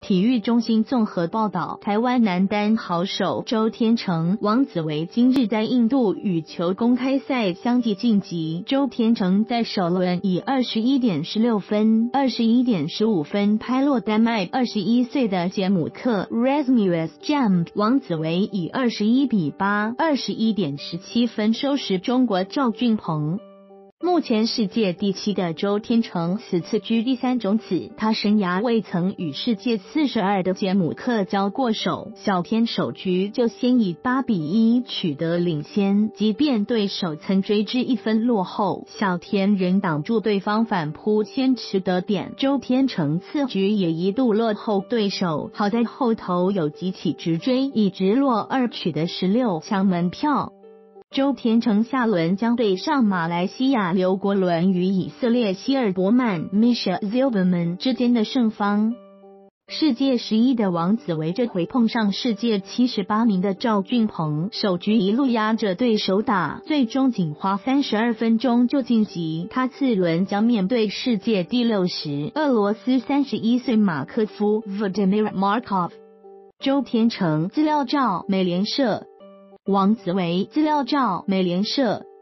体育中心综合报道，台湾男单好手周天成、王子维今日在印度羽球公开赛相继晋级。周天成在首轮以21点16分、21点15分拍落丹麦21岁的杰姆克 Rasmus Jam， 王子维以21比8、21点17分收拾中国赵俊鹏。目前世界第7的周天成此次居第3种子，他生涯未曾与世界42的杰姆克交过手，小天首局就先以8比1取得领先，即便对手曾追至1分落后，小天仍挡住对方反扑，坚持得点。周天成次局也一度落后对手，好在后头有几起直追，以直落2取得16强门票。周天成下轮将对上马来西亚刘国伦与以色列希尔伯曼 Misha Zilberman 之间的胜方。世界11的王子维这回碰上世界78名的赵俊鹏，首局一路压着对手打，最终仅花32分钟就晋级。他次轮将面对世界第60俄罗斯31岁马克夫 Vladimir Markov。周天成资料照美联社，王子维资料照美联社。